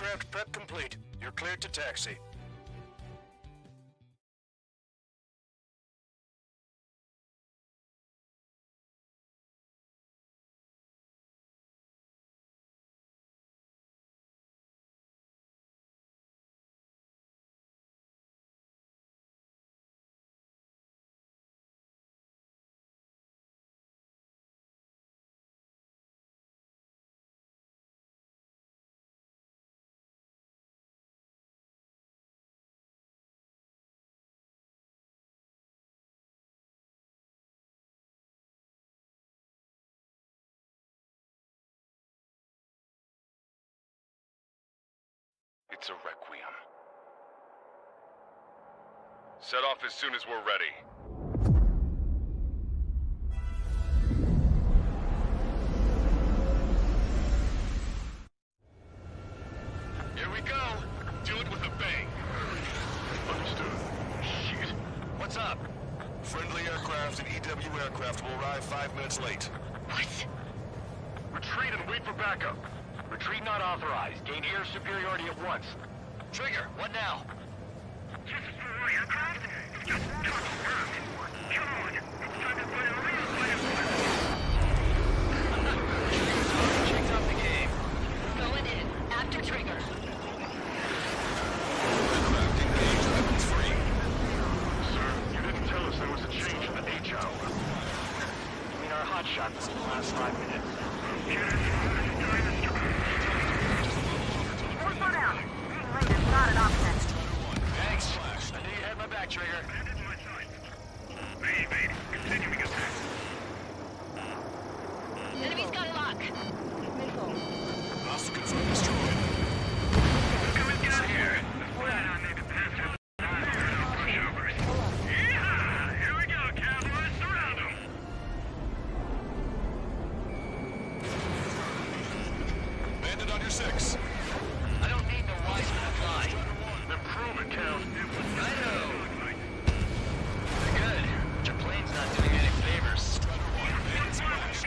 aircraft prep complete. You're cleared to taxi. It's a requiem. Set off as soon as we're ready. Here we go. Do it with a bang. Understood. Shit. What's up? Friendly aircraft and EW aircraft will arrive 5 minutes late. What? Retreat and wait for backup. Retreat not authorized. Gain air superiority at once. Trigger, what now? Just for aircraft? Just turn around. Come on. It's time to play a real firefight. Checked off the game. Going in. After Trigger. Aircraft engaged weapons free. Sir, you didn't tell us there was a change in the H hour. I mean, our hot shot was in the last 5 minutes. More slow down. Being late is not an option. Thanks. I knew you had my back, Trigger. Evade. Continuing attack. Enemy's got a lock. Missile. Hostile confirmed destroyed. Look who we got here. Glad I made it past her. Pushovers. Yeehaw! Here we go, cowboys. Surround them. Bandit on your 6. I don't need no wise men to fly. Then prove it, Count. I know. Good. Your plane's not doing any favors. Strider 1. Bandit splash.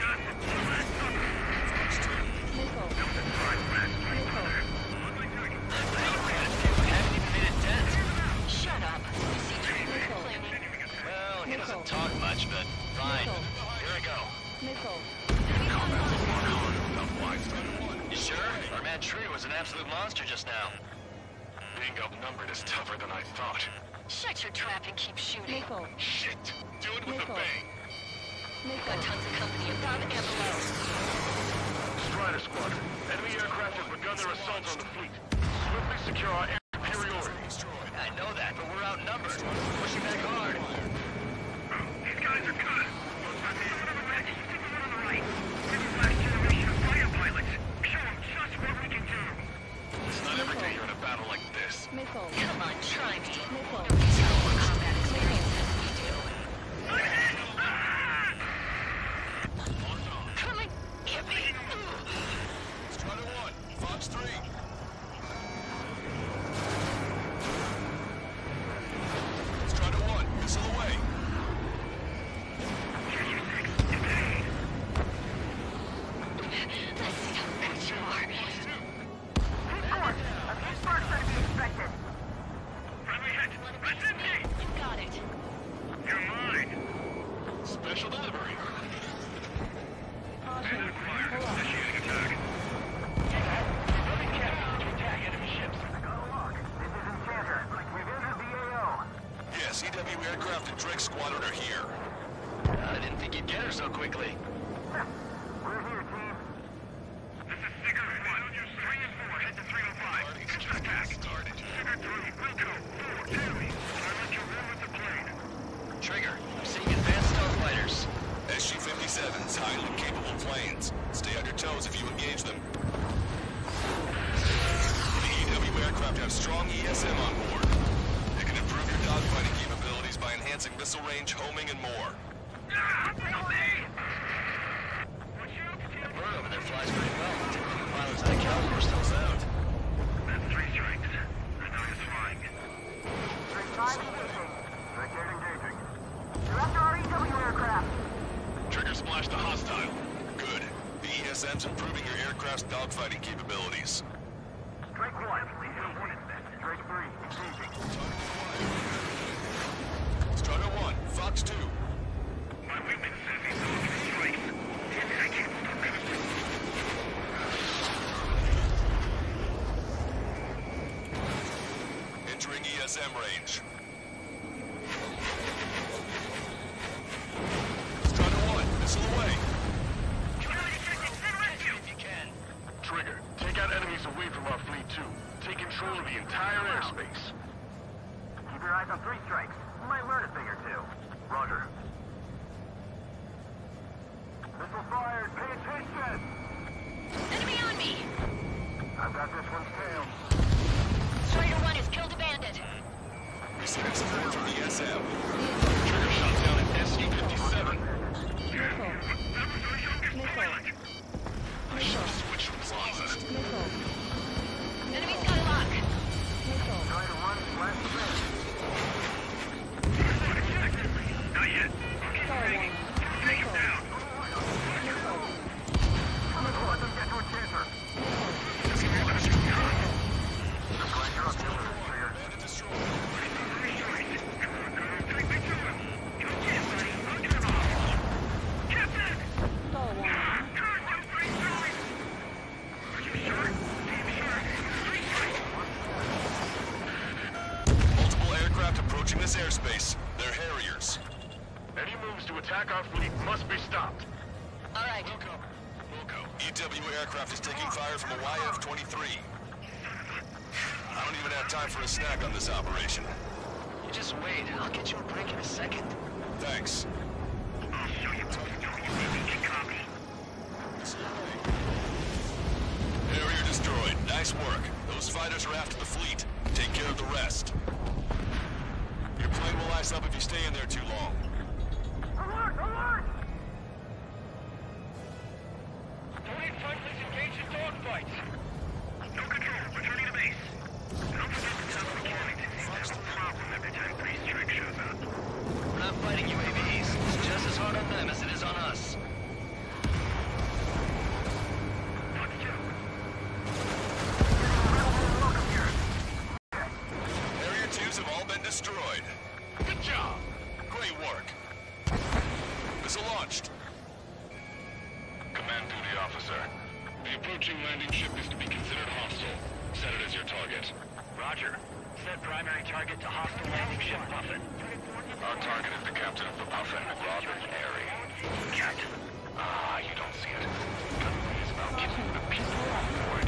Haven't even made a dent. Shut up. You see Trigger planning. Well, he doesn't talk much, but fine. Here I go. Missile. You sure? Our man Tree was an absolute monster just now. Being outnumbered is tougher than I thought. Shut your trap and keep shooting. Missile. Shit. Do it with a Nickel. bang. Got tons of company above and below. Strider Squadron. Enemy aircraft have begun their assault on the fleet. Swiftly secure our air superiority. I know that, but we're outnumbered. Pushing back hard. These guys are good. I'm the one on the left. You the one on the right. We're the last generation of fighter pilots. Show them just what we can do. It's not every day you're in a battle like this. Missile. Come on, try me. Missile. Nobody's got more combat experience than we do. Come and get me. Strider 1. Fox 3. Strider 1. Missile away. Let's see how good you are. Keep going. A few sparks are to be expected. Friendly hit. Let's empty. You got it. You're mine. Special delivery. Bandit acquired. Initiating attack. Attack enemy ships. This is Enchanter. We've entered the AO. Yes, EW aircraft and Drake Squadron are here. I didn't think you'd get her so quickly. We're here, team. This is Sigurd 1. 3 and 4, head to 305. Counterattack. Started. Sigurd 3, Wilco, 4, Tammy. Silence your room with the plane. Trigger, I'm seeing advanced stealth fighters. SG-57s, highly capable planes. Stay on your toes if you engage them. The EW aircraft have strong ESM on board. It can improve your dogfighting capabilities by enhancing missile range, homing, and more. That bird over there flies pretty well. Typical pilots out of California still sound. That's 3 strikes. I know he's flying. 3-5 engaging. Brigade engaging. You're after our EW aircraft. Trigger splash to hostile. Good. The ESM's improving your aircraft's dogfighting capabilities. Strike 1. entering ESM range. Strider 1, missile away. If you can. Trigger, take out enemies away from our fleet too. Take control of the entire airspace. Keep your eyes on 3 strikes. You might learn a thing or two. Roger. Missile fired. Pay attention. Enemy on me! I've got this one's tail. Strider 1 has killed a bandit. Receiving support from ESM. Trigger shot down at SC-57. Switch lost. Enemy's got a lock. Strider 1 is last set. Not yet. Take him down. Let them get to a chancer. Bandit destroyed. Multiple aircraft approaching this airspace. They're Harriers. Any moves to attack our fleet must be stopped. All right. Wilco. EW aircraft is taking fire from a YF-23. I don't even have time for a snack on this operation. You just wait. I'll get you a break in a second. Thanks. Harrier destroyed. Nice work. Those fighters are after the fleet. Take care of the rest. Your plane will ice up if you stay in there too long. Alert! Alert! Marine fighters engaged in dogfights. No control. Returning to base. Don't forget to tell the mechanic there's a problem every time 3 strike shows up. We're not fighting UAVs. It's just as hard on them as it is on us. Harrier 2s have all been destroyed. Good job. Great work. Missile launched. Command duty officer. The approaching landing ship is to be considered hostile. Set it as your target. Roger. Set primary target to hostile landing ship Puffin. Our target is the captain of the Puffin, Robert Airy. Captain. Ah, you don't see it. It's about getting the people on board.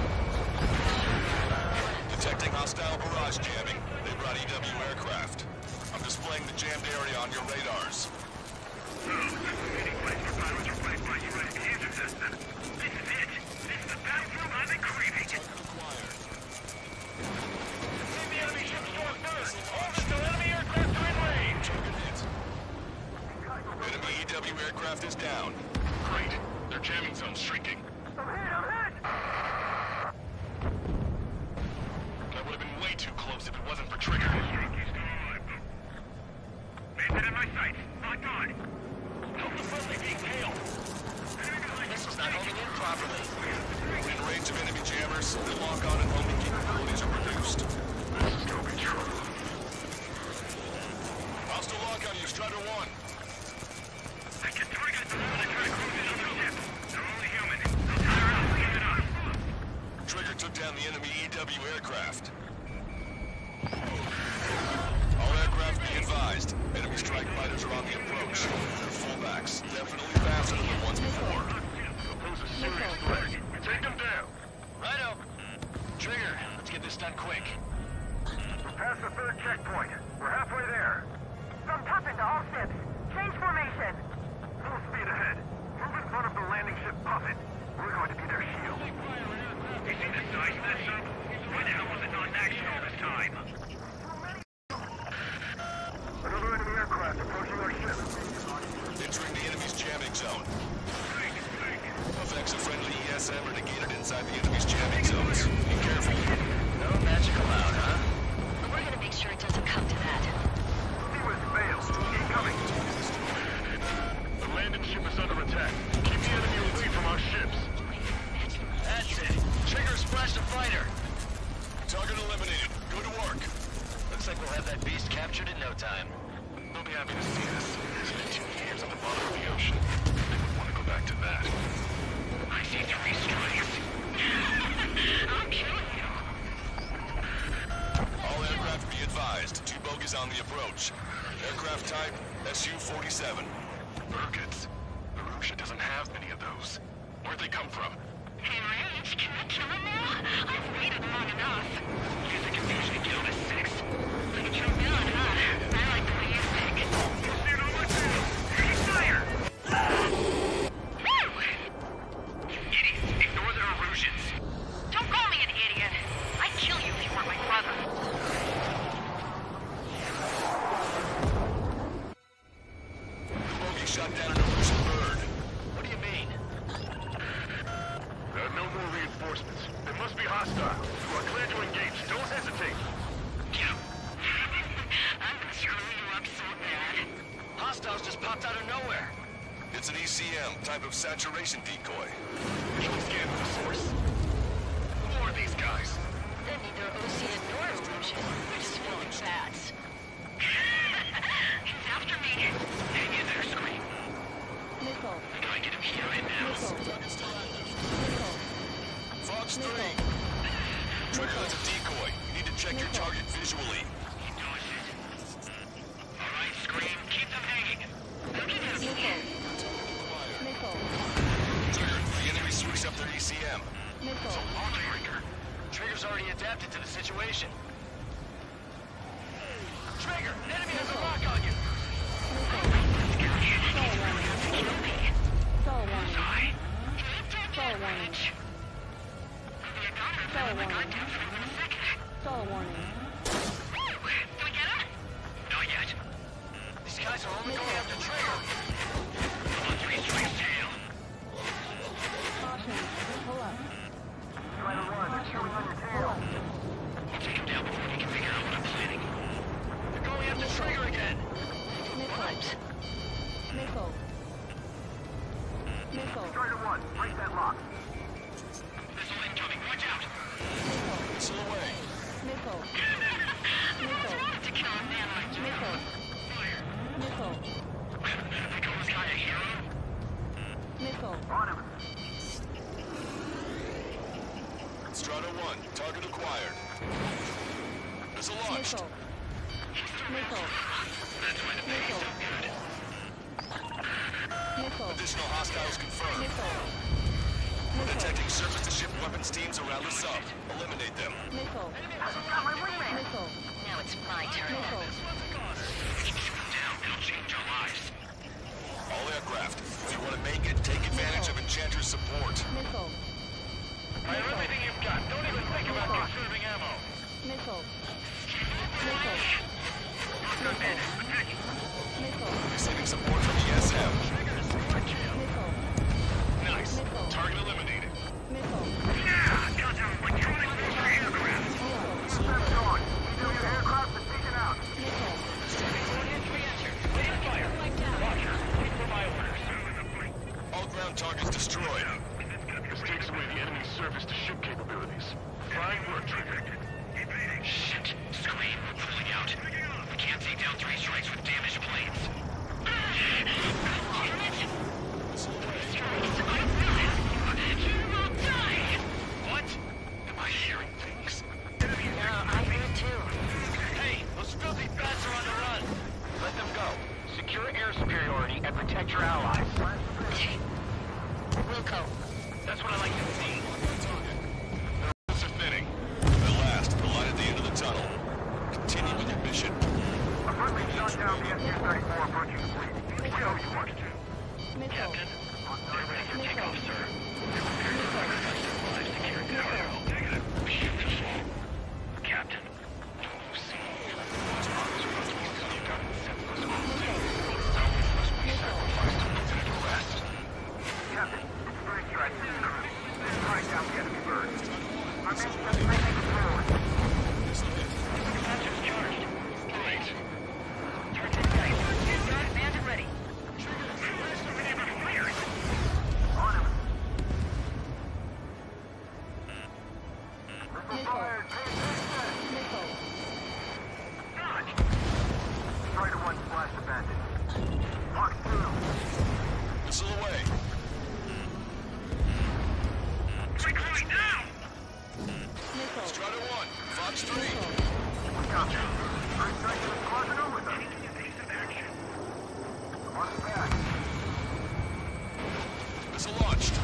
Detecting hostile barrage jamming. They brought EW aircraft. I'm displaying the jammed area on your radars. Meeting place for pilots replaced by UAV user system. This is it. This is the battlefield I've been craving. See the enemy ship store first. Hold it till enemy aircraft are in range. Target hit. Enemy EW aircraft is down. Great. Their jamming zone's shrinking. I'm hit! That would have been way too close if it wasn't for Trigger. He's still alive. Bandit in my sights. Locked on. Help the friendly being tailed. This was not holding in properly. In range of enemy jammers, their lock-on and homing capabilities are reduced. This is gonna be trouble. Hostile lock on you, Strider 1. I can target them when I try to cruise in on their ship. They're only human. They'll tire out. Give it up. Trigger took down the enemy EW aircraft. All aircraft be advised. Enemy strike fighters are on the approach. They're fullbacks. Definitely faster than the ones before. They'll pose a serious threat. Take them down. Righto. Trigger, let's get this done quick. We're past the 3rd checkpoint. We're halfway there. From Puffin to all ships. Change formation. Full speed ahead. Move in front of the landing ship Puffin. We're going to be their shield. You see the size of that sub? Why the hell was it not in action all this time? Another enemy aircraft approaching our ship. Entering the enemy's jamming zone. Effects of friendly ESM are negated inside the enemy's jamming zones. Be careful. No magic allowed, huh? We're gonna make sure it doesn't come to that. Seawiz failed. Incoming. The landing ship is under attack. Keep the enemy away from our ships. That's it. Trigger splashed a fighter. Target eliminated. Go to work. Looks like we'll have that beast captured in no time. They'll be happy to see this. It's been 2 years at the bottom of the ocean. They would want to go back to that. I see 3 strikes. I'm killing you. All aircraft advised, 2 bogies on the approach. Aircraft type, Su-47. Burkitts. Arusha doesn't have many of those. Where'd they come from? Enraged? Can I kill him now? I've waited long enough. Use the confusion to get on a 6. Like a true villain, huh? I like the way you think. Proceed on my tail. Taking fire. You idiots! Ignore the Arusians! Don't call me an idiot. I'd kill you if you weren't my brother. Bogey shot down an Arusian bird. What do you mean? There are no more reinforcements. They must be hostile. You are clear to engage. Don't hesitate. I'm gonna screw you up so bad. Hostiles just popped out of nowhere. It's an ECM, type of saturation decoy. Visual scan of the source. Who are these guys? They're neither Ocean nor Erosion. They're just filling fats. He's after me. Hang in there, Scream. Missile. I gotta get him here and now. Missile. Missile. Fox 3. Missile. Trigger, that's a decoy. You need to check your target visually. Keep doing it. All right, Scream. Keep them hanging. Missile. Missile. Trigger, the enemy switched up their ECM. Missile. Launch breaker. Trigger's already adapted to the situation. Trigger, an enemy has a lock on you. Stall warning. Stall warning. Stall warning. Stall warning. Did we get him? Not yet. These guys are only going after Trigger. On 3 strikes tail. Caution. Pull up. Strider 1, showing on your Pull tail. up. I'll take him down before he can figure out what I'm planning. They're going after Trigger again. Missile. Missile. Missile. Strider 1, break that lock. Missile incoming. Watch out. Missile. Missile away. Missile. I Missile. wanted to kill a man like you. Missile. Missile. They call this guy a hero? Missile. On him. Strata 1, target acquired. Missile launched. Missile. Missile. That's why the pay is so good. Missile. Additional hostiles confirmed. Missile. Missile. Detecting surface-to-ship weapons teams around the sub. Eliminate them. Missile. Got my wingman. Missile. Now it's my turn. Missile. Shoot them down. They'll change our lives. All aircraft, if you want to make it, take advantage of Enchanter's support. Missile. Fire everything you've got. Don't even think about conserving ammo. Missile. Missile. Missile. Receiving support from ESM. Missile. Nice. Missile. Target eliminated. Missile. Yeah, got them. We're controlling those aircraft. Missile. That's going. You know your aircraft is taken out. Missile. Fire. Roger. Wait for my orders. All ground targets destroyed. This takes away the enemy's surface-to-ship capabilities. Fine work, Trigger. Shit. Scream. We're pulling out. We can't take down 3 strikes with damaged planes. Damn it! Strikes. I will have you. You will die. What? Am I hearing things? No, I hear it too. Hey, those filthy bats are on the run. Let them go. Secure air superiority and protect your allies. Wilco. That's what I like to see. The roads are thinning. At last, the light at the end of the tunnel. Continue with your mission. A friendly shot down the SU-34 approaching the fleet. We know you want to. Missile. They're ready for takeoff, sir. Missile. Beautiful. Captain. Captain, it's first strike. Strike down the enemy bird. Our men just making it forward. Hatches charged. Great. Band and ready. On him. Missile Missile. fired. Pay attention. Missile. Strider 1 splashed the bandit. Fox 2. Missile away. Going down! Missile. Strata 1, Fox 3. Missile. We got you. Missile launched.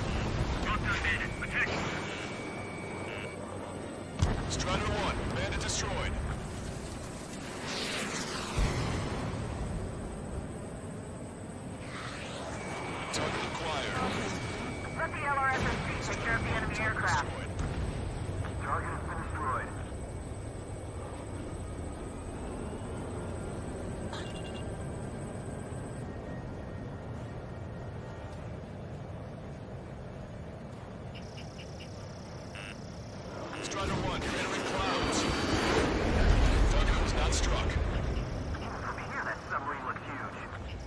Strider 1, bandit destroyed. Target acquired. Let the LRSSC take care of the enemy aircraft. Destroyed. Target has been destroyed. Strider 1, you're entering clouds. Target was not struck. Even from here, that submarine looks huge.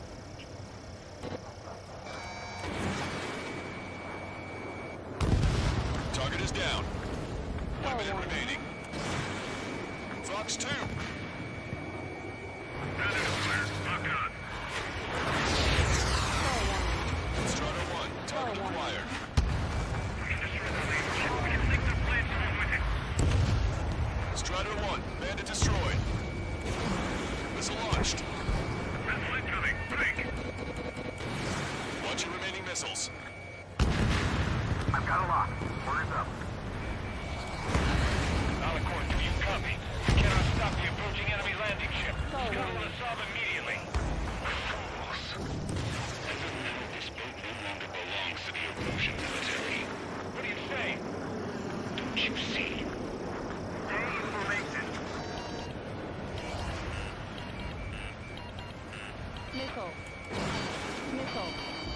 Target is down. 1 minute remaining. Fox 2. Strider 1, target acquired. Strider 1, bandit destroyed. Missile launched. Watch your remaining missiles. I've got a lock. Orders up. Alicorn, do you copy? We cannot stop the approaching enemy landing ship. He's got to solve immediately. Fools. As of now, this boat no longer belongs to the Erosion military. What do you say? Don't you see? Stay in formation. Missile. Missile. Missile.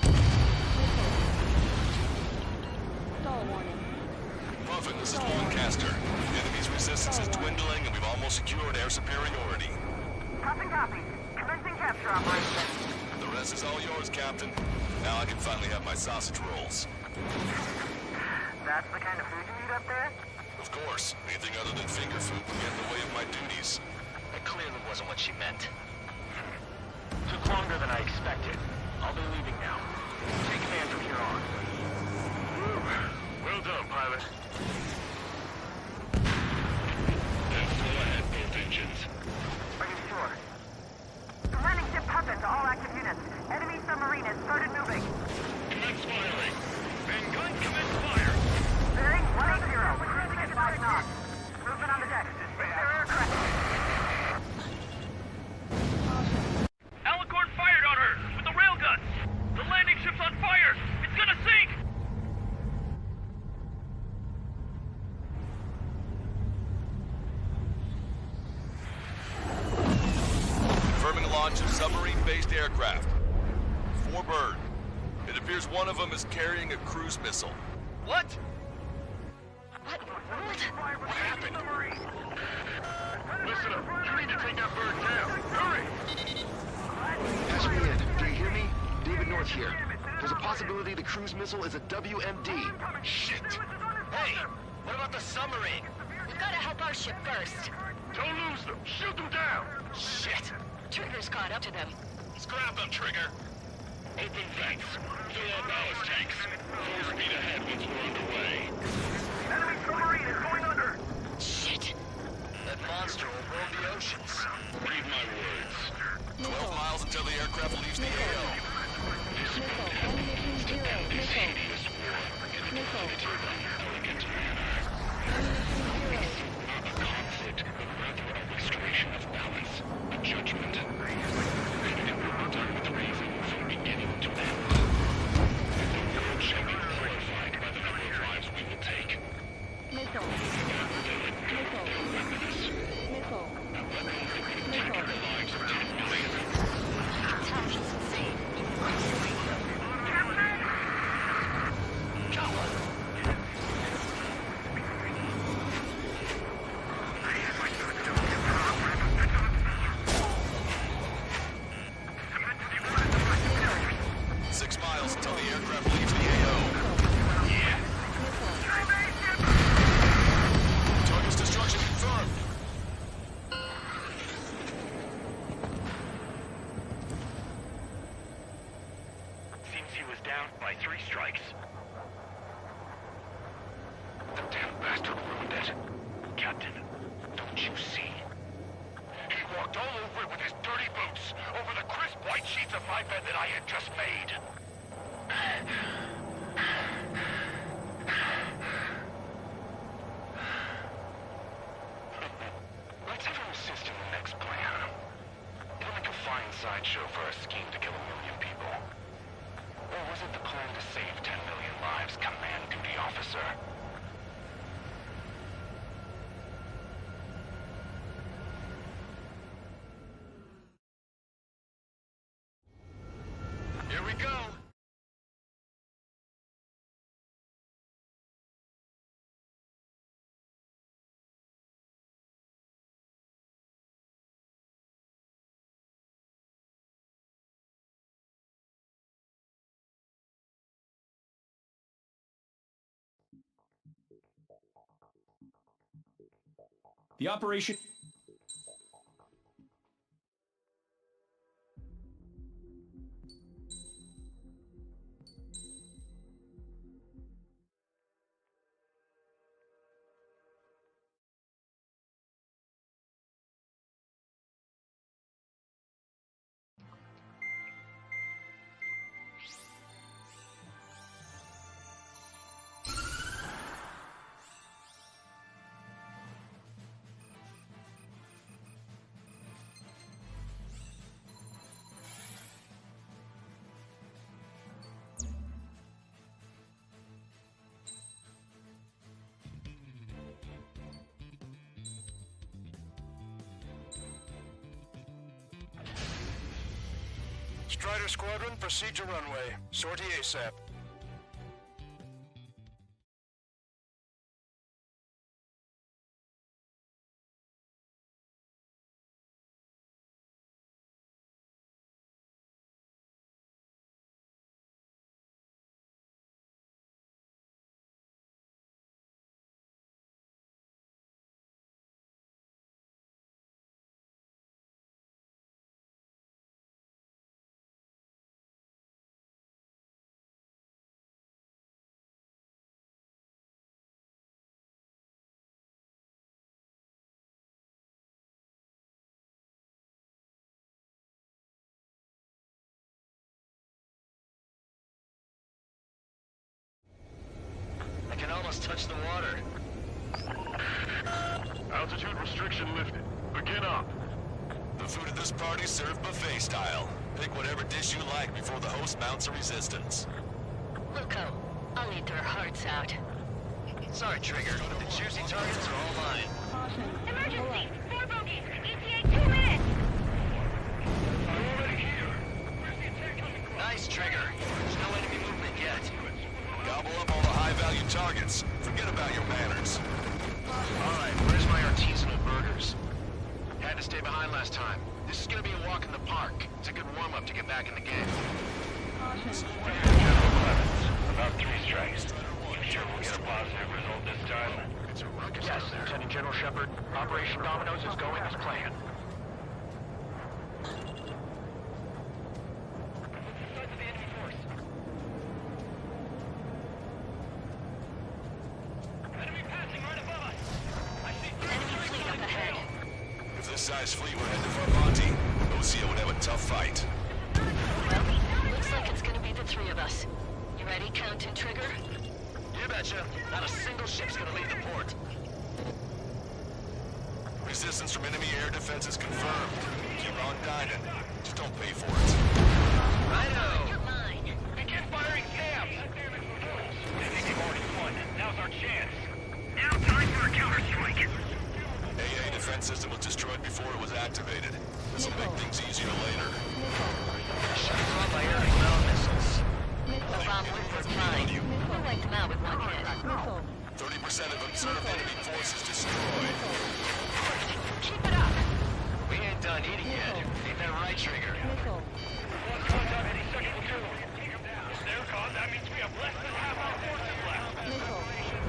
Stall warning. Muffin, this is Lancaster. The enemy's resistance is dwindling and we've almost secured air superiority. Copy. Commencing capture operation. The rest is all yours, Captain. Now I can finally have my sausage rolls. That's the kind of food you eat up there? Of course, anything other than finger food would get in the way of my duties. That clearly wasn't what she meant. Took longer than I expected. I'll be leaving now. Take command from here on. Well done, pilot. That's all ahead, both engines. Are you sure? The landing ship Puffin to all active units. Enemy submarine has started moving. Commence firing. Main gun, commence fire. Bearing 180. We're cruising at 5 knots. Movement on the deck. It's their aircraft. Alicorn fired on her with the railgun. The landing ship's on fire. It's gonna sink. Confirming launch of submarine-based aircraft. 4 bird. It appears one of them is carrying a cruise missile. What? What happened? Listen up. You need to take that bird down. Hurry! Patch me in. Do you hear me? David North here. There's a possibility the cruise missile is a WMD. Shit! Hey, what about the submarine? We've got to help our ship first. Don't lose them. Shoot them down. Shit! Trigger's caught up to them. Scrap them, Trigger. Open vents. Fill our ballast tanks. Full speed ahead once we're underway. Enemy submarine is going under. Shit. That monster will roam the oceans. Read my words. 12 miles until the aircraft leaves the AO. Missile. Ammunition 0. Missile. Missile. Elegant manner. Ammunition 0. Not a conflict, but rather a restoration of balance. A judgment. It will be done with reason from beginning to end. The world shall be horrified by the number of lives we will take. Missile. Missile. Missile. Missile. The lives of 10 million. Tell he's insane. by 3 strikes. The damn bastard ruined it. Captain, don't you see? He walked all over it with his dirty boots, over the crisp white sheets of my bed that I had just made. Let's have him assist in the next plan. It'll make a fine sideshow for a scheme to kill 1 million people. Or was it the plan to save 10 million lives, command duty officer? Here we go! The operation... Strider Squadron, proceed to runway. Sortie ASAP. I can almost touch the water. Altitude restriction lifted. Begin up. The food at this party served buffet style. Pick whatever dish you like before the host mounts a resistance. Wilco, I'll eat their hearts out. Sorry, Trigger. The juicy targets are all mine. Caution. Emergency! Pull up. 4 bogeys! ETA 2 minutes! I'm already here. Where's the attack coming from? Nice, Trigger. There's no enemy movement yet. Gobble up all the high-value targets. Forget about your manners. Alright, where's my artisanal burgers? Had to stay behind last time. This is gonna be a walk in the park. It's a good warm-up to get back in the game. Caution. General Clemens. About 3 strikes. Sure we'll get a positive result this time? It's a ruckus Yes, down there. Lieutenant General Shepard. Operation Dominoes is going as planned. Enemy fleet up ahead. If this size fleet were headed for Monty, Osea would have a tough fight. Well, looks like it's gonna be the 3 of us. You ready, Count and Trigger? You betcha. Not a single ship's gonna leave the port. Resistance from enemy air defenses confirmed. Keep on dining. Just don't pay for it. Righto! You're mine. Begin firing Sam! They think they've already won. Now's our chance. Now time for a counterstrike. AA defense system was destroyed before it was activated. This will make things easier later. Shut them off by air and ground missiles. The bomb would work fine. We'll wipe them out with 1 hit. Missile. 30% of observed enemy forces destroyed. Keep it up. We ain't done eating yet. Ain't that right, Trigger? Missile. One contact any second will kill them. If they're gone, that means we have less than half our forces left. Missile.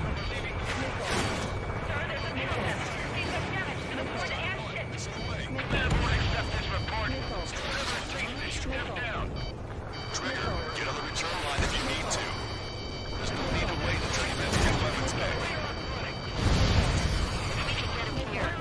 Sir, there's a missile. These are damaged to the port and ship. Command won't accept this report. Missile. Whatever it takes, they shoot them down. Trigger, get on the return line if you need to. There's no need to wait until you get to your weapons bay. We can get him here.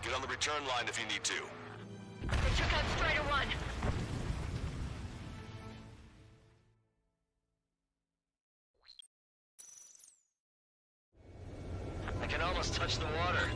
Get on the return line if you need to. They took out Strider 1. I can almost touch the water.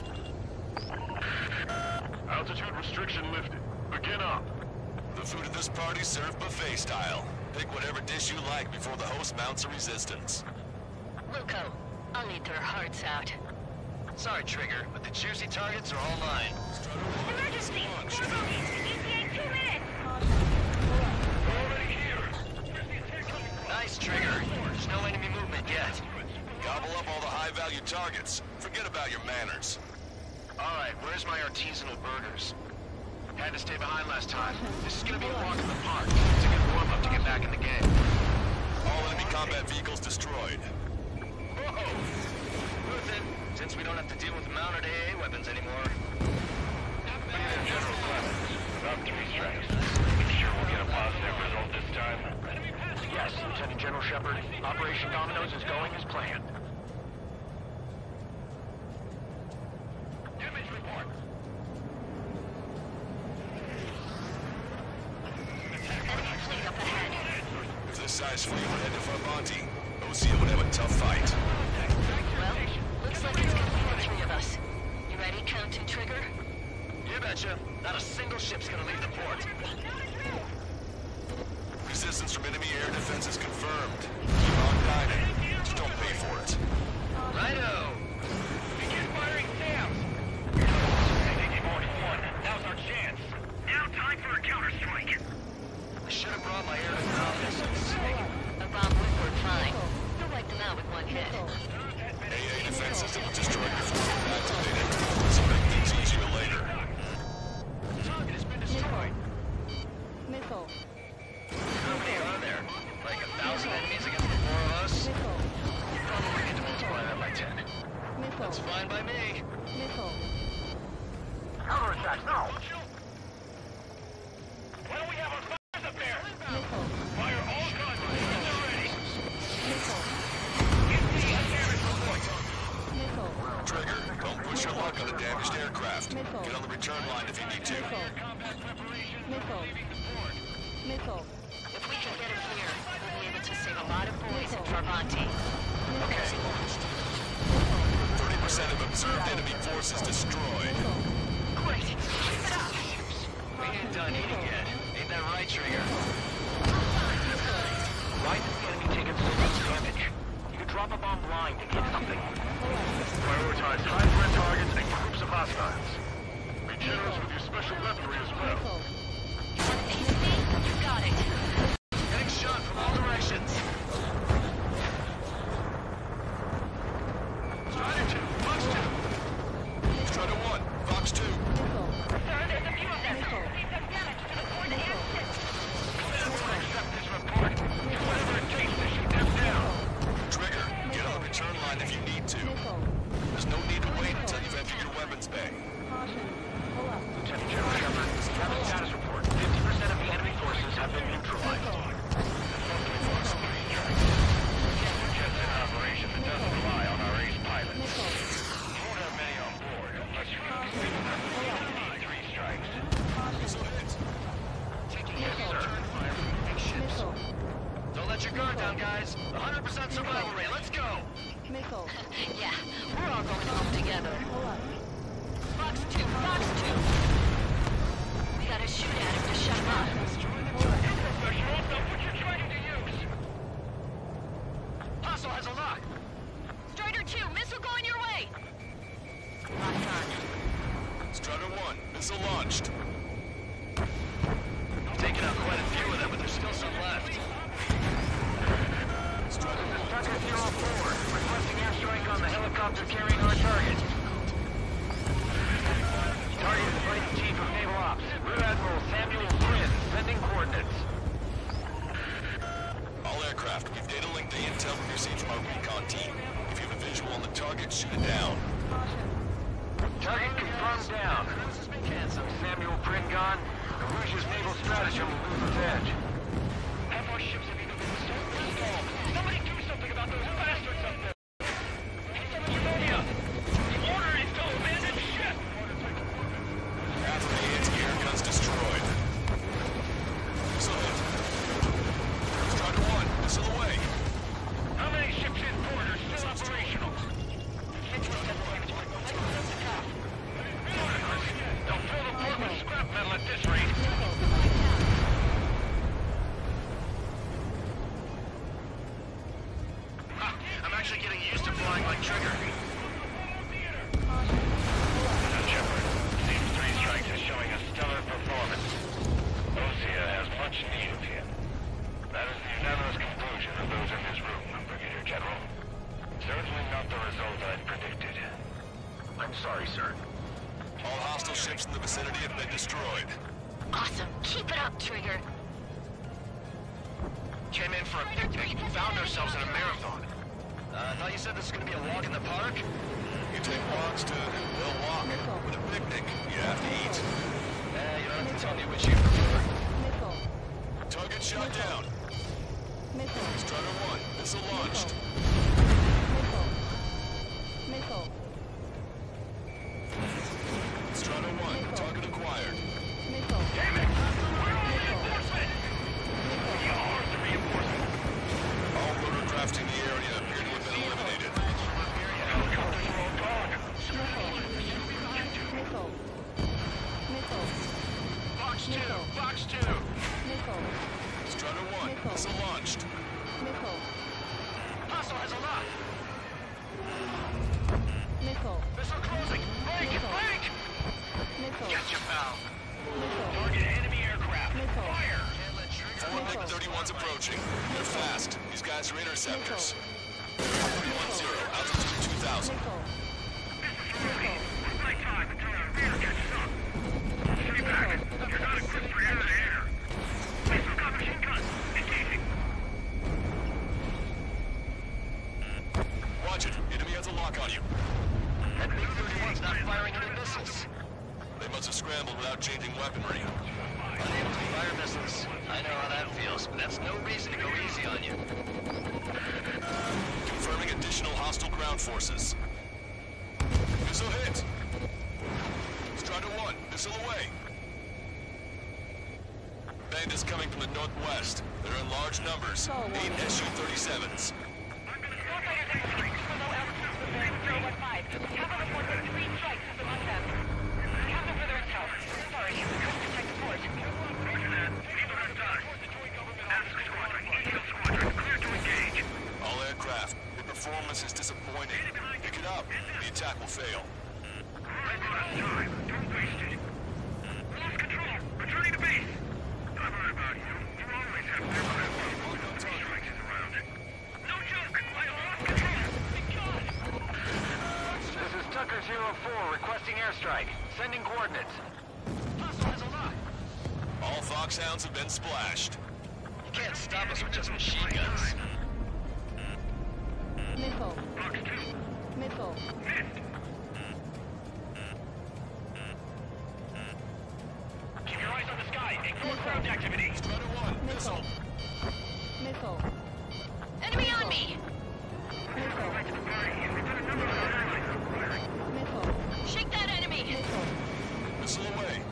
Altitude restriction lifted. Begin up. The food at this party's served buffet style. Pick whatever dish you like before the host mounts a resistance. Wilco, I'll need their hearts out. Sorry, Trigger, but the juicy targets are all mine. Emergency! Four bogies! ETA 2 minutes! Already here. Nice, Trigger. There's no enemy movement yet. Gobble up all the high-value targets. Forget about your manners. Alright, where's my artisanal burgers? Had to stay behind last time. This is gonna be a walk in the park. It's a good warm-up to get back in the game. All enemy combat vehicles destroyed. Whoa! Worth it, since we don't have to deal with mounted AA weapons anymore. General Clemens. About 3 strikes. You sure we'll get a positive result this time? Yes, Lieutenant General Shepard. Operation Dominoes is going as planned. Damage report. Enemy fleet up ahead. If this size fleet would head to Farbanti, OCO would have a tough fight. Well, looks like it's gonna be the 3 of us. You ready, Count and Trigger? You betcha. Not a single ship's gonna leave the port. Resistance from enemy air defense is confirmed. Keep on diving. Just don't pay for it. Righto! Begin firing SAMs. Taking more than one. Now's our chance. Now time for a counterstrike. I should have brought my air defense missiles. A bomb would work fine. You'll wipe them out with one hit. AA defense system was destroyed before it was activated, so make things easier later. Target has been destroyed. Missile. How many are there? Like 1,000 enemies against the 4 of us? Missile. You probably need to multiply that by 10. Missile. That's fine by me. Missile. Counterattack now. Why don't we have our fires up there? Missile. Fire all guns. When they're ready. Missile. Missile. Trigger, don't push your luck on the damaged aircraft. Missile. Get on the return line if you need to. Missile. Missile. If we can get it here, we'll be able to save a lot of boys in Farbanti. Okay. 30% of observed enemy forces destroyed. Great! Keep it up! We ain't done eating yet. Ain't that right, Trigger? Why did the enemy take so much damage? You could drop a bomb blind and hit something. Prioritize high-threat targets and groups of hostiles. Be generous with your special weaponry as well. You want an AC? You got it. Getting shot from all directions. Strider 2, Fox 2. Strider 1, Fox 2. Missile. Sir, there's a few of them. Missile. We've done damage to the port and ship. Accept this report. Do whatever it takes to shoot them down. Trigger, get on the return line if you need to. Missile. There's no need to wait until you've emptied your weapons bay. Caution. Pull up. Lieutenant General Shepard, we have a status report. 50% of the enemy forces have been neutralized. Just an operation that doesn't rely on our ace pilots. Missile. You won't have many on board unless you need 3 strikes. Yes, sir. Fire from big ships. Missile. Don't let your guard down, guys. 100% survival rate. Let's go. Missile. Yeah, we're all going home together. Pull up. Fox 2, Fox 2. We gotta shoot at him to shut him up. Professionals, know what you're trying to use. Hostile has a lock. Strider 2, missile going your way. Locked on. Strider 1, missile launched. Taking out quite a few of them, but there's still some left. Strider 1, Tucker 04, requesting airstrike on the helicopter carrying our target. Target is Vice Chief of Naval Ops, Rear Admiral Samuel Quinn, sending coordinates. all aircraft, we've data linked the intel we received from our recon team. If you have a visual on the target, shoot it down. Target confirmed down. Handsome Samuel Quinn gone. The Rouge's naval stratagem will lose its edge. Half our ships have either been sunk or stalled. Somebody do something about those bastards up there. Pneumonia! The order is to abandon ship! ships in the vicinity have been destroyed. Awesome. Keep it up, Trigger. Came in for a picnic, found ourselves in a marathon. I thought you said this was gonna be a walk in the park? You take walks to, well, walk. But a picnic, you have to eat. You don't have to tell me which you prefer. Missile. Target shot down. Missile. Strider 1, missile launched. Missile. Missile. Strider 1, target acquired. Missile. Damn it! Missile. Reinforcement! Yours, the reinforcement! All rotorcraft in the area appear to have been eliminated. Helicopters are all gone! Missile. Missile. Box 2! Missile. Box 2! Missile. Strider 1, Missile. missile launched. Missile. Hostile has a lock! Missile. Missile closing! Break! Missile. Break! Missile. Gotcha, pal! Missile. Target enemy aircraft! Missile. Fire! 4 MiG-31s approaching. They're fast. These guys are interceptors. 310, altitude 2000. Missile. Nighttime until our rear catches up! Stay back! You're not equipped for air-to-air! Missile gun machine gun! Engaging! Watch it. Enemy has a lock on you. That MiG-31's not firing any missiles. They must have scrambled without changing weaponry. Unable to fire missiles. I know how that feels, but that's no reason to go easy on you. Confirming additional hostile ground forces. Missile hit. Strider 1, missile away. Bandits coming from the northwest. They're in large numbers. 8 Su-37s. All aircraft. The performance is disappointing. Pick it up. The attack will fail. Don't waste it! Lost control! Returning to base! Don't worry about you. You always have strikes around. No joke! I lost control! This is Tucker 04 requesting airstrike. Sending coordinates. Hostile has a lock! All Foxhounds have been splashed. You can't stop us with just machine guns. Missile. Box 2! Missile. Missed! Keep your eyes on the sky! Ignore ground activity! Strider 1, missile. Missile. Enemy on me! Missile. Missile. Shake that enemy! Missile. Missile away.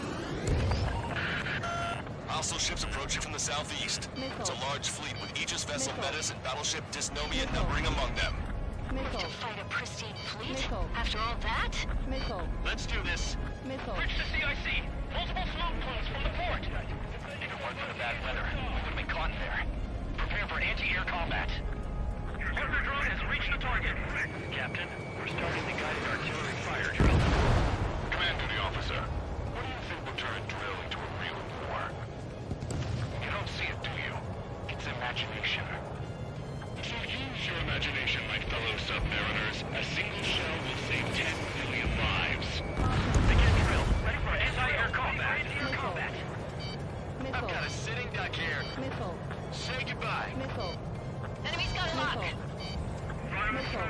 Hostile ships approaching from the southeast. Missile. It's a large fleet with Aegis vessel Missile. Metis and battleship Dysnomia Missile. numbering among them. Missile. To fight a pristine fleet? Missile. After all that? Missile. Let's do this. Missile. Bridge to CIC! Multiple smoke plumes from the port! If it weren't for the bad weather, we would have been caught there. Prepare for anti-air combat. Your partner drone has reached the target. Captain, we're starting the guided artillery fire drill. Command duty officer. What do you think will turn drill into a real war? You don't see it, do you? It's imagination. So use your imagination, my fellow submariners. A single shell will save 10 million lives. Begin drill. Ready for anti-air combat. Missile. I've got Missile. a sitting duck here. Missile. Say goodbye. Missile. Enemy's got a lock! Missile. Missile.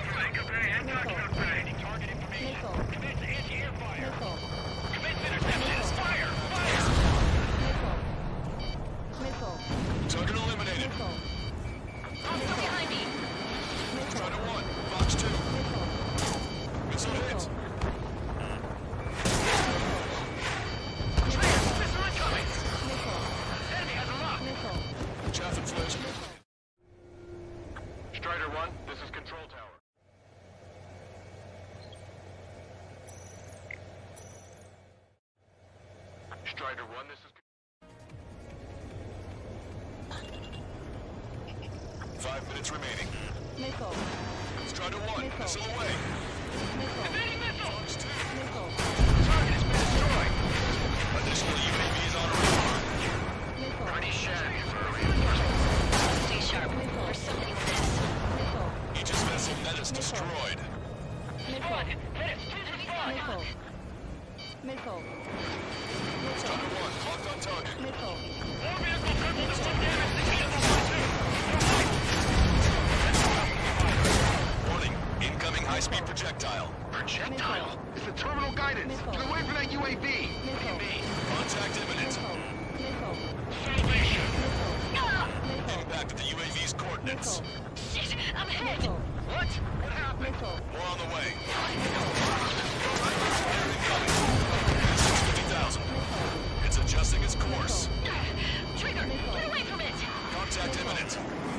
Target information. Missile. Commence anti-air fire. Missile. Commence interceptions. Fire! Fire! Missile. Missile. Target eliminated. Missile. Hostile behind me! Strider 1, Fox 2. Missile. Missile hit. Missile. Missile incoming! Missile. Enemy has a lock! Missile. Chaff inflation. Strider 1, this is Control Tower. Strider 1, this is... 5 minutes remaining. Missile. Strider 1, Missile. missile away. Missile. Fox 2. Missile. Target has been destroyed! Additional UAVs on radar. Missile. Pretty shabby for a reinforcement. Stay sharp. Missile. There's something with this. Missile. Aegis vessel Metis Missile. destroyed. Missile. Menace, to the front! Missile. Missile. Strider 1, locked on target. Missile. More vehicle purpose to damage the Warning, incoming high-speed projectile. Projectile? It's the terminal guidance. Missile. Get away from that UAV. Missile. Contact imminent. Missile. salvation. Heading back to the UAV's coordinates. Shit, I'm hit. Missile. What? What happened? Missile. More on the way. Incoming. 50,000. It's adjusting its course. Trigger, get away from it. Contact imminent.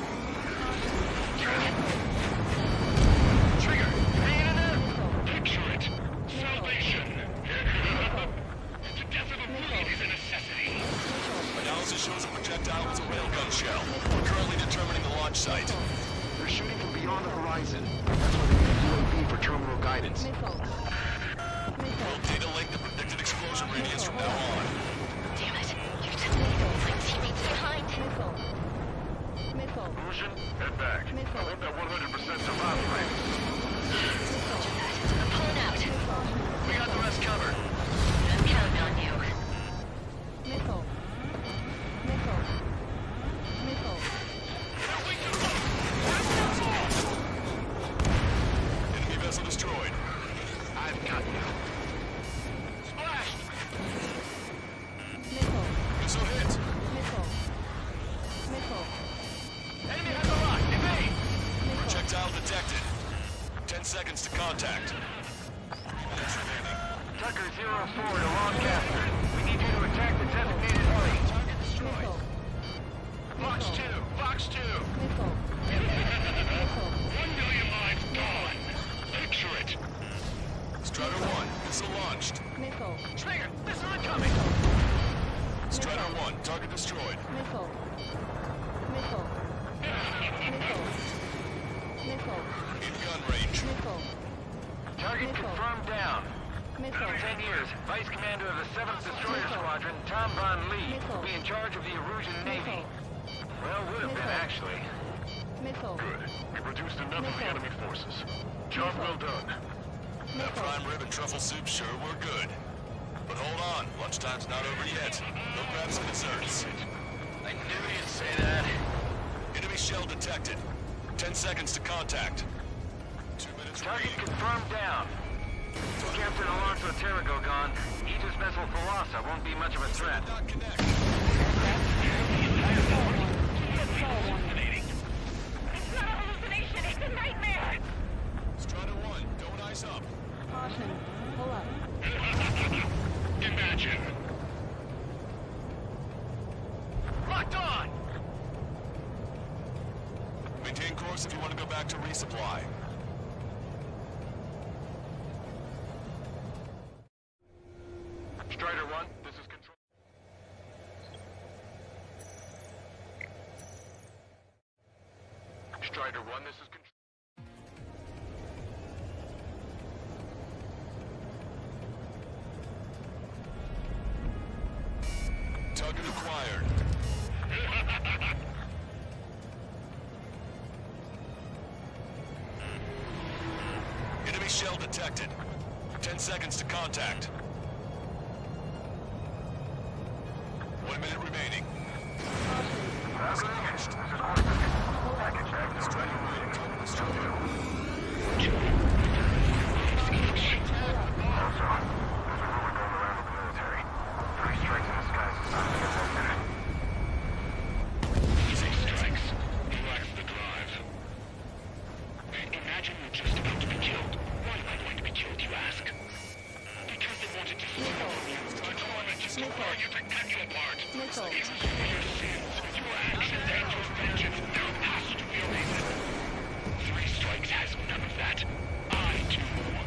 Trigger, hanging in there? Picture it. Salvation. The death of a fleet is a necessity. Analysis shows a projectile was a railgun shell. We're currently determining the launch site. They're shooting from beyond the horizon. That's why they need UAV for terminal guidance. Missile. We'll data link the predicted explosion radius from now on. Damn it. You're too late. My teammates behind. Missile. Missile. Lucian, head back. I hope that 100% survival rate. I'm pulling out. We got the rest covered. I'm counting on you. Missile. Missile. Missile. Enemy vessel destroyed. I've got you. Splashed! Missile. Missile hit. Missile. Missile. Enemy has a lock. Evade! Projectile detected. 10 seconds to contact. 3 minutes remaining. Tucker 04 to Lancaster. We need you to attack the designated fleet. Target destroyed. Missile. Fox 2! Fox 2! Missile. Missile. 1 million lives gone. Picture it. Strider 1, missile launched. Missile. Trigger, missile incoming! Strider 1, target destroyed. Missile. Missile. Missile. Missile. In gun range. Missile. Target Missile. confirmed down. Missile. 10 years, Vice Commander of the 7th Destroyer Missile. Squadron, Tom Von Lee, Missile. will be in charge of the Erusian Navy. Missile. Well, would have been, Missile. actually. Missile. Good. We reduced enough of the Missile. enemy forces. Job well done. That Missile. prime rib and truffle soup sure were good. But hold on, lunchtime's not over yet. Go grab some desserts. I knew you'd say that. Enemy shell detected. 10 seconds to contact. 2 minutes Target remaining. confirmed down. Captain Alonso Terrigo gone. Aegis vessel Colossa won't be much of a threat. Not connect. Hallucinating. It's not a hallucination. It's a nightmare. Strider 1, don't ice up. Caution. Pull up. Imagine. Locked on! Maintain course if you want to go back to resupply. Strider 1, this is control. Strider 1, this is control. Target acquired. Enemy shell detected. 10 seconds to contact. 1 minute remaining. Strider 1, target destroyed. Six strikes. He lacks the drive. Imagine you're just about to be killed. Why am I going to be killed, you ask? Because they wanted to steal from you. The torment is to burn you to cut you apart. Missile. It was for your sins, your actions, and your vengeance. There has to be a reason. 3 strikes has none of that. I do.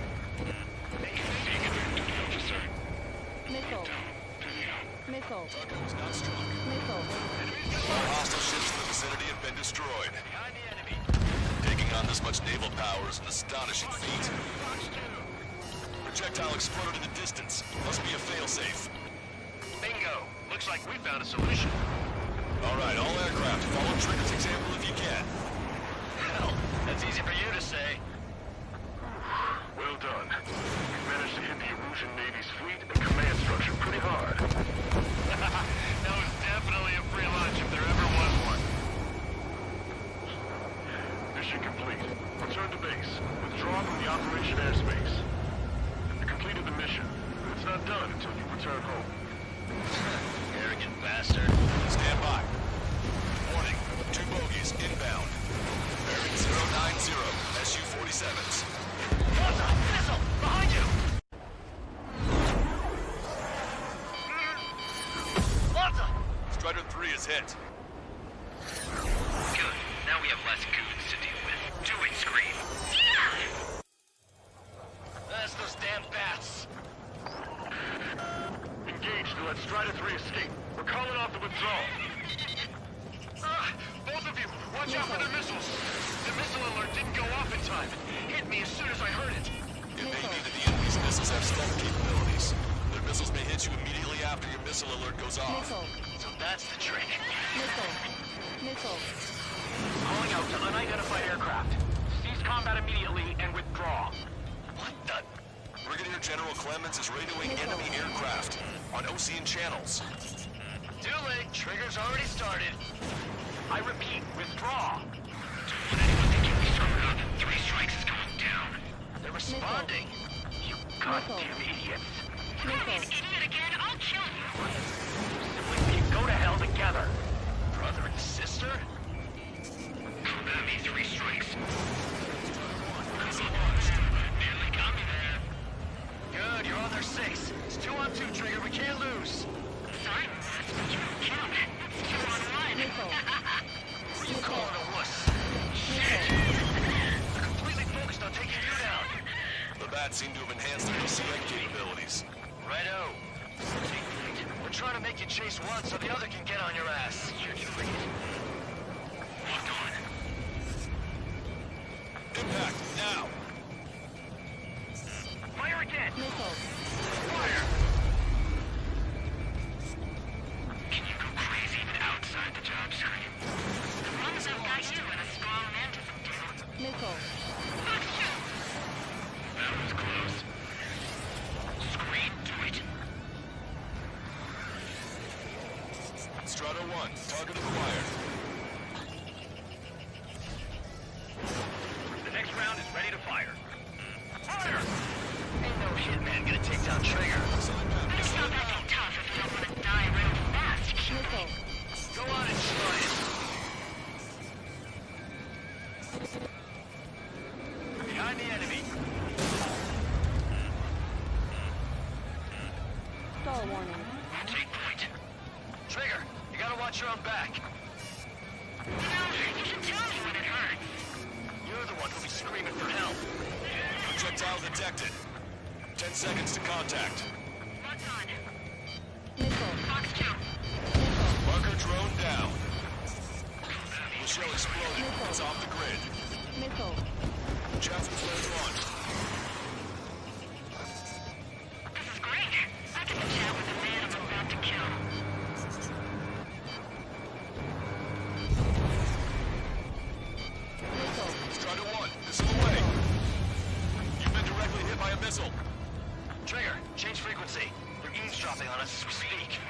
Seek the duty officer. Missile. Missile. Target was not struck. Missile. All hostile ships in the vicinity have been destroyed. Behind the enemy. Taking on this much naval power is an astonishing feat. Projectile exploded in the distance. Must be a failsafe. Bingo. Looks like we found a solution. All right, all aircraft, follow Trigger's example if you can. Hell, that's easy for you to say. Well done. You managed to hit the Erusian Navy's fleet and command turbo. Arrogant bastard. Stand by. Warning, 2 bogies inbound. Bearing 090, SU-47s. Malta! Missile! Behind you! Malta! Strider 3 is hit. Good. Now we have less goons to deal with. Do it, Scream. That's those damn bats. Engaged to let Strider 3 escape. We're calling off the withdrawal. Both of you, watch out for their missiles. The missile alert didn't go off in time. It hit me as soon as I heard it. It may be that the enemy's missiles have stealth capabilities. Their missiles may hit you immediately after your missile alert goes off. Missile. So that's the trick. Missile. Missile. Calling out to unidentified aircraft. Cease combat immediately and withdraw. What the? Brigadier General Clemens is radioing Missile. enemy aircraft on Ocean channels. Too late. Trigger's already started. I repeat, withdraw. Don't want anyone thinking we screwed up. 3 strikes is going down. They're responding. You goddamn idiots. You're an idiot again? I'll kill you. We can go to hell together. Brother and sister? Come at me, 3 strikes. Nearly got me there. Good, you're on their 6. It's 2 on 2, Trigger. We can't lose. Sorry, Ross, but you don't count. That's 2 on 1. Missile. You calling a wuss? They're completely focused on taking you down. The bats seem to have enhanced their OCN capabilities. Righto. We're trying to make you chase one so the other can get on your ass. You're doing it. Lock on. Impact, now! Fire again! Missile. Fire! Can you go crazy even outside the job screen? As long as I've got you and a strong mantis deal. Missile. Fox 2. That was close. Screen, do it. Strata 1, target acquired. The next round is ready to fire. Fire! Ain't no hitman gonna take down Trigger. Better stop acting tough if you don't want to die real fast. Missile. Go on and try it. Behind the enemy. Stall warning. Take point. Trigger, you gotta watch your own back. You know, you should tell me when it hurts. You're the one who'll be screaming for help. Projectile detected. 10 seconds to contact. What's on? Missile. Fox 2. Missile. Marker drone down. Michelle exploded. It's off the grid. Missile. Chaffin flares launched. This is great. I get to chat with the man I'm about to kill. Missile. Strata 1, missile away. You've been directly hit by a missile. Trigger, change frequency. They're eavesdropping on us as we speak.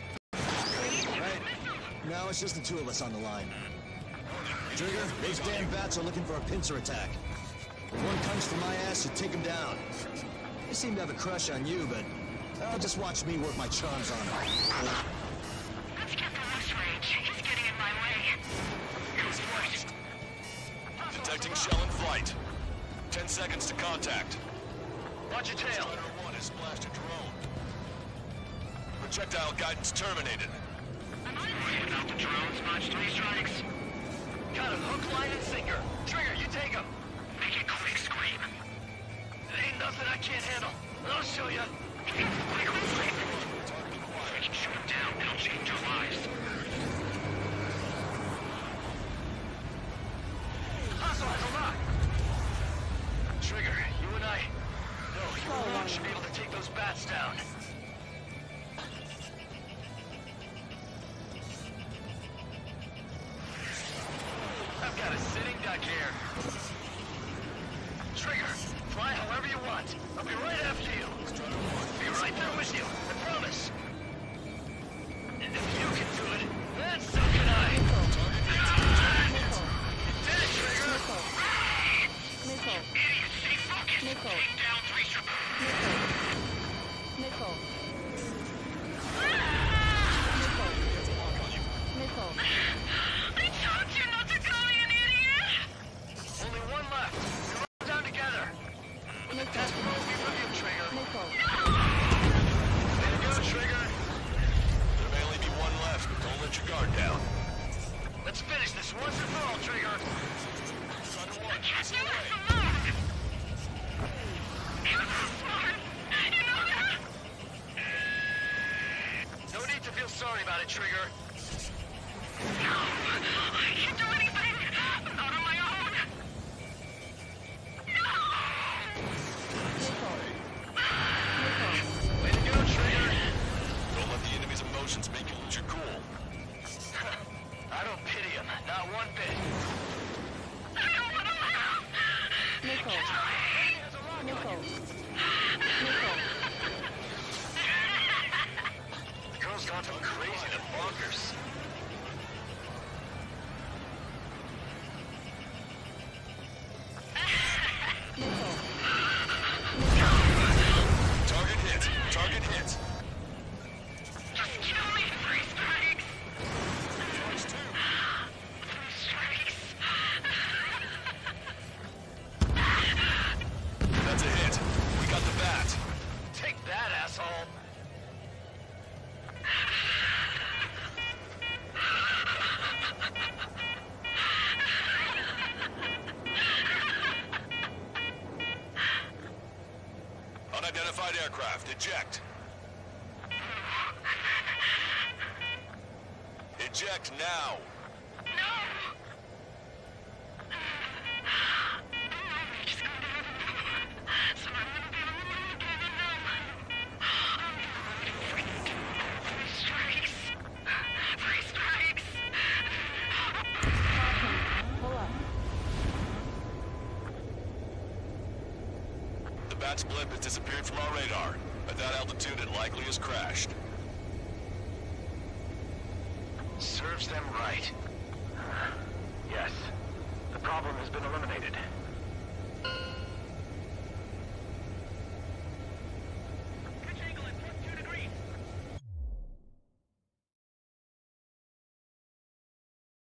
Now it's just the 2 of us on the line. Trigger, those damn bats are looking for a pincer attack. If one comes for my ass, you take him down. They seem to have a crush on you, but just watch me work my charms on them. Let's get the loose rage. He's getting in my way. Goes right. Detecting shell in flight. 10 seconds to contact. Watch your tail. Strata 1 has splashed a drone. Projectile guidance terminated. I'm on it. Worried about the drones much, 3 strikes? Got him hook, line, and sinker. Trigger, you take him. Make it quick, Scream. Ain't nothing I can't handle. I'll show you. Quick, Scream. Target acquired. We can shoot him down. It'll change our lives. Hustle has a lock. Trigger, you and I. No, you alone should be able to take those bats down. I've got a sitting duck here. Trigger, fly however you want. I'll be right after you. Be right there with you. I feel sorry about it, Trigger. No! I can't do anything! I'm not on my own! No! Way to go, Trigger. Don't let the enemy's emotions make you lose your cool. I don't pity him, not one bit. I don't want to laugh! Missile. Missile. The girl's gone from crazy to bonkers. Target hit. Target hit. Just kill me! 3 strikes! Strikes 2. 3 strikes! That's a hit. We got the bat. Take that, asshole. Unidentified aircraft. Eject. Eject now. No! I'm just going to have a so I'm going to be on the move again and now. I'm 3 strikes. 3 strikes. Pull up. The bat's blimp has disappeared from our radar. At that altitude, it likely has crashed. Serves them right. Yes. The problem has been eliminated.